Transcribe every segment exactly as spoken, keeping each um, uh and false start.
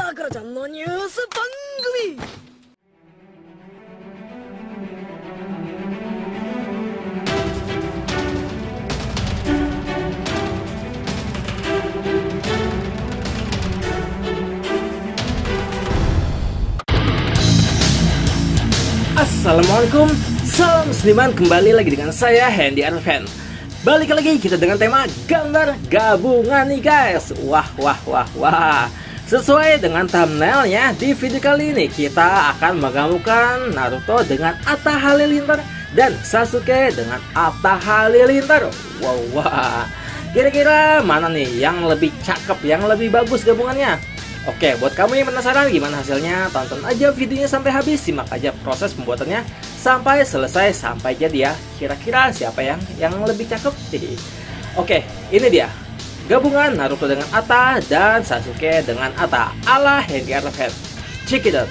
さくらちゃんのニュース番組。 Assalamualaikum, salam seniman, kembali lagi dengan saya Hendy Arvan. Balik lagi kita dengan tema gambar gabungan nih guys. Wah wah wah wah. Sesuai dengan thumbnailnya, di video kali ini kita akan menggabungkan Naruto dengan Atta Halilintar dan Sasuke dengan Atta Halilintar. Wow wah. Kira-kira mana nih yang lebih cakep, yang lebih bagus gabungannya? Oke, buat kamu yang penasaran gimana hasilnya, tonton aja videonya sampai habis, simak aja proses pembuatannya sampai selesai, sampai jadi ya. Kira-kira siapa yang yang lebih cakep? Oke, ini dia gabungan Naruto dengan Atta dan Sasuke dengan Atta ala Hendy Arvan. Check it out.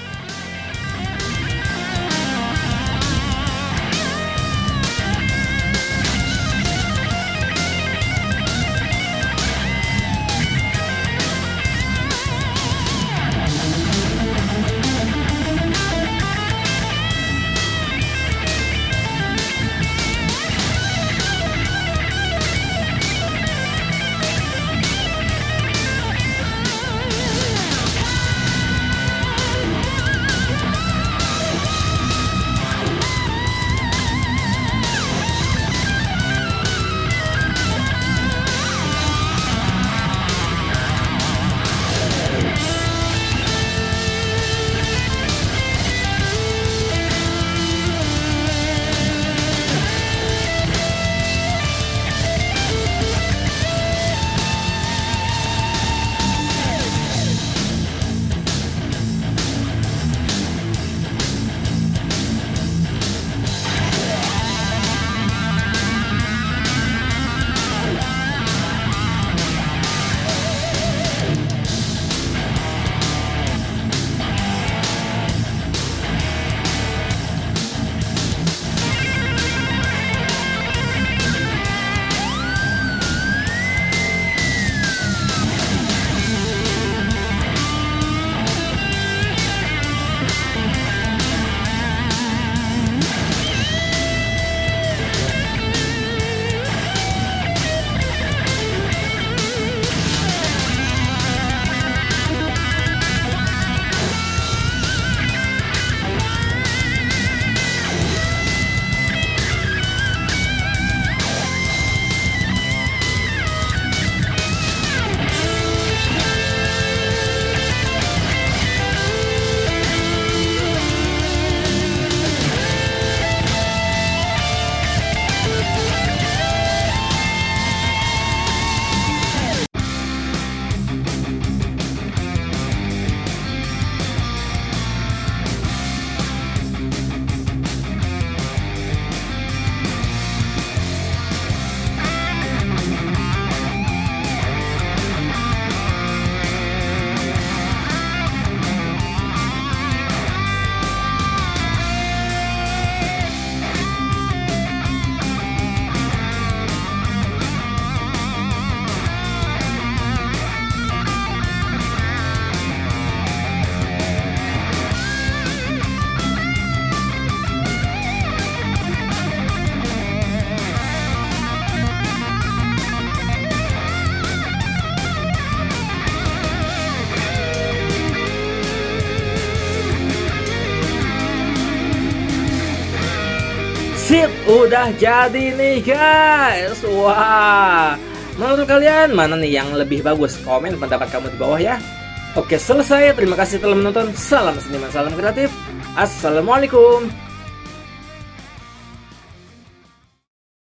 Sip, udah jadi nih guys. Wah, menurut kalian mana nih yang lebih bagus? Komen pendapat kamu di bawah ya. Oke, selesai. Terima kasih telah menonton. Salam seniman, salam kreatif. Assalamualaikum.